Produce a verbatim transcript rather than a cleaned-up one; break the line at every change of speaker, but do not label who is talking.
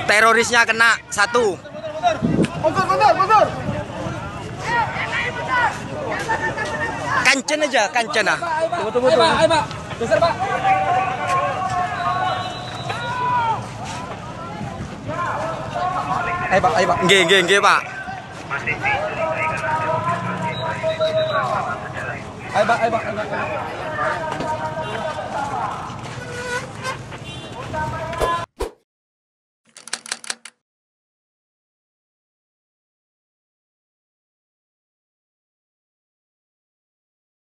Terorisnya kena satu.
Mundur, mundur, mundur.
Kancen aja, kancen ah.
Tunggu, tunggu, tunggu. Ayo, Pak. Geser, Pak. Ayo, Pak, ayo, Pak.
Nggih, nggih, nggih, Pak.
Ayo, Pak, ayo, Pak. Ayo, Pak.